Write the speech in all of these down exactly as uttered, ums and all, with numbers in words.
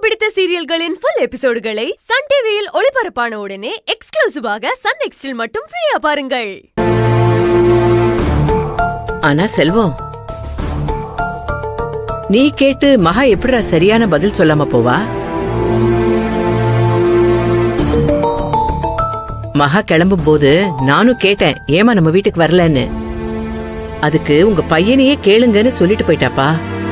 பிடித்த சீரியல்களின் full எபிசோடுகளை Sun டிவியில் ஒளிபரப்பான உடனே எக்ஸ்க்ளூசிவாக சன் நெக்ஸ்டில் மட்டும் ஃப்ரீயா பாருங்கள். ஆனா செல்வம், நீ கேட்டு மகா எப்படிடா சரியான பதில் சொல்லாம போவா? மகா கிளம்பும் போது நானும் கேட்டேன், ஏமா நம்ம வீட்டுக்கு வரலன்னு. அதுக்கு உங்க பையனையே கேளுங்கன்னு சொல்லிட்டு போயிட்டாப்பா.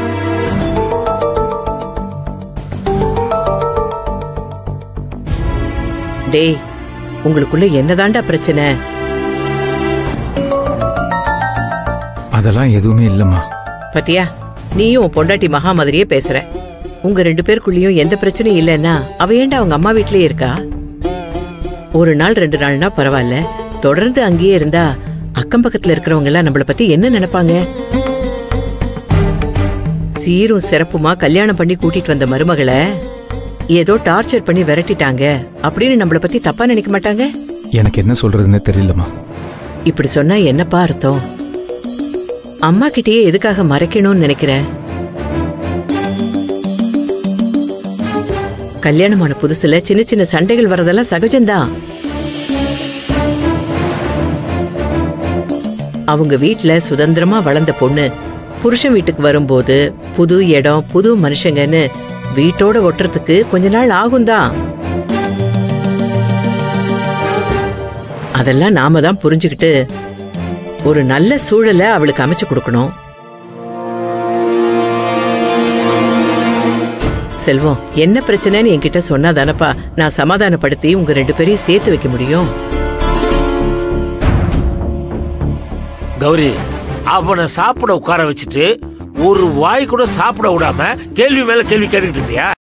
டேய், உங்களுக்குள்ள என்னதாண்டா பிரச்சனை? அதெல்லாம் எதுவுமே இல்லம்மா. பத்தியா, நீயும் பொண்டாட்டி மகா மாதிரியே பேசுற. உங்க ரெண்டு பேருக்குள்ளயும் எந்த பிரச்சனையும் இல்லன்னா அவ ஏண்டா அவங்க அம்மா வீட்லயே இருக்கா? ஒரு நாள் ரெண்டு நாள்னா பரவாயில்ல, தொடர்ந்து அங்கேயே இருந்தா அக்கம் பக்கத்துல இருக்கிறவங்க எல்லாம் நம்மள பத்தி என்ன நினைப்பாங்க? சீரும் சிறப்புமா கல்யாணம் பண்ணி கூட்டிட்டு வந்த மருமகளை ஏதோ டார்ச்சர் பண்ணி விரட்டிட்டாங்க அப்படின்னு நம்மள பத்தி தப்பா நினைக்க மாட்டாங்க? எனக்கு என்ன சொல்றதுன்னு தெரியலம்மா. இப்படி சொன்னா என்னப்பா அர்த்தம்? அம்மா கிட்டயே எதுக்காக மறைக்கணும்னு நினைக்கிற? கல்யாணமான புதுசுல சின்ன சின்ன சண்டைகள் வரதெல்லாம் சகஜம்தான். அவங்க வீட்டுல சுதந்திரமா வளர்ந்த பொண்ணு புருஷன் வீட்டுக்கு வரும்போது புது இடம் புது மனுஷங்கன்னு வீட்டோட ஒட்டுறதுக்கு கொஞ்ச நாள் ஆகும்தான். அதெல்லாம் நாம தான் புரிஞ்சுக்கிட்டு ஒரு நல்ல சூழலை அவளுக்கு அமைச்சு கொடுக்கணும். செல்வம், என்ன பிரச்சனைன்னு என்கிட்ட சொன்னாதானப்பா நான் சமாதானப்படுத்தி உங்க ரெண்டு பேரையும் சேர்த்து வைக்க முடியும். கௌரி, அவனை சாப்பிட உட்கார வச்சுட்டு ஒரு வாய் கூட சாப்பிட விடாம கேள்வி மேல கேள்வி கேட்டுட்டு இருக்கியா?